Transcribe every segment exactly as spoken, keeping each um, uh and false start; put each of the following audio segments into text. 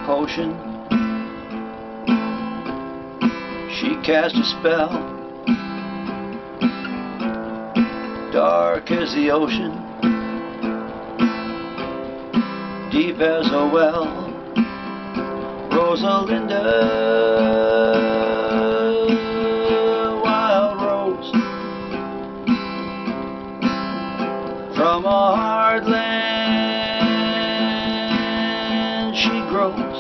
potion. She cast a spell, dark as the ocean, deep as a well. Rosalinda, wild rose, from a hard land she grows.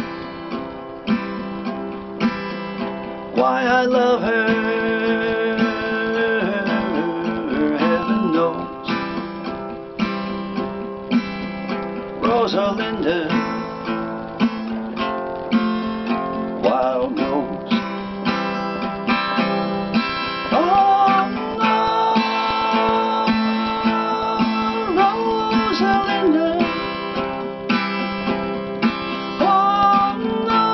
Why I love her, heaven knows. Rosalinda, wild rose. Oh, no, Rosalinda. Oh, no,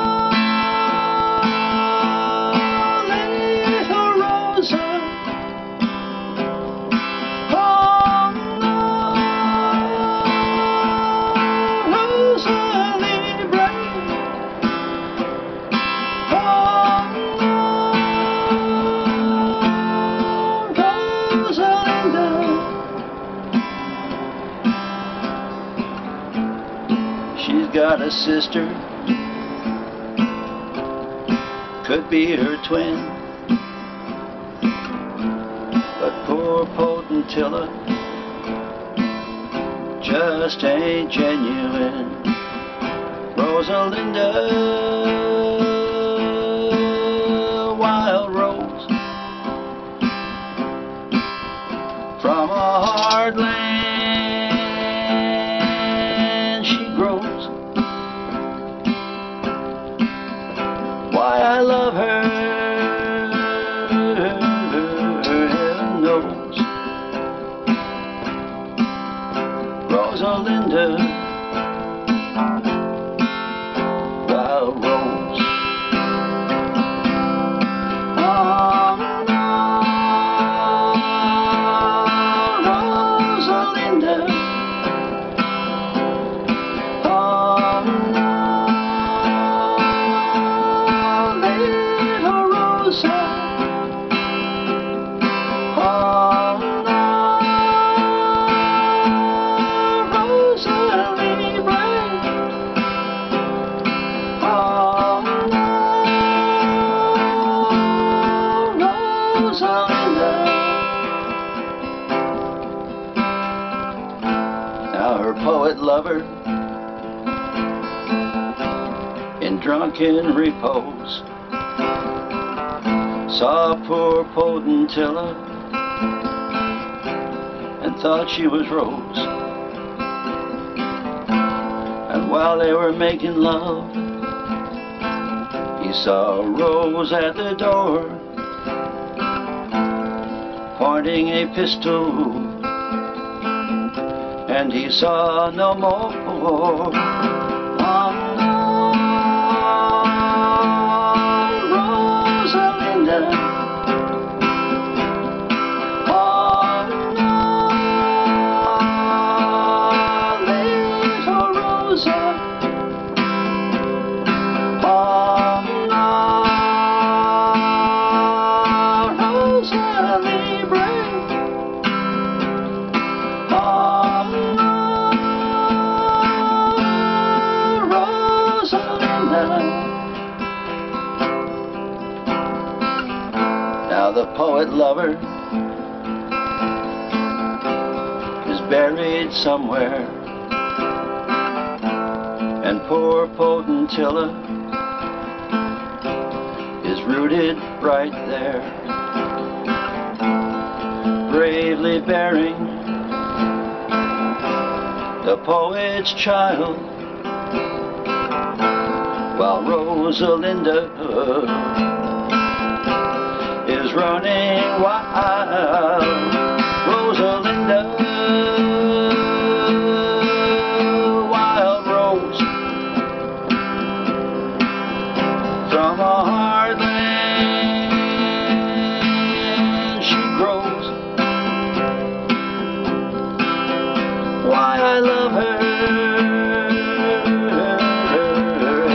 little Rosa. Oh, no, Rosalinda. She's got a sister, could be her twin, but poor potentilla just ain't genuine. Rosalinda, wild rose, from a hard land she grows. Why I love her, heaven knows. Rosalinda, wild rose. Oh, no, Rosalinda. Oh, no, little Rosa. Oh, no, Rosalinda. Oh, no, Rosalinda. Now her poet lover, in drunken repose, saw poor potentilla and thought she was Rose. And while they were making love, he saw Rose at the door, pointing a pistol, and he saw no more. Oh, no, Rosalinda. Oh, no, little Rosa. Oh, no, Rosalinda. Oh, no, Rosalinda. Now the poet lover is buried somewhere, and poor potentilla is rooted right there, bravely bearing the poet's child, while Rosalinda is running wild. Rosalinda, wild rose, from a hard land she grows. Why I love her,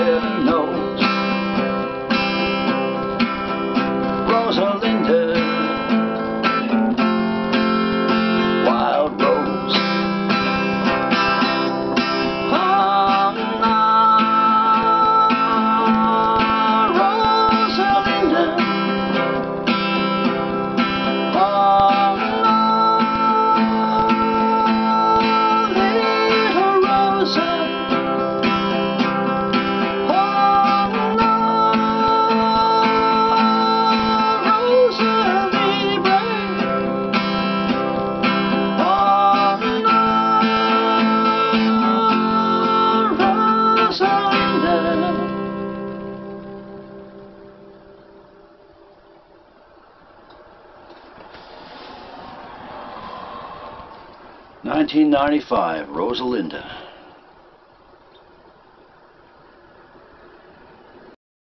nineteen ninety-five, Rosalinda.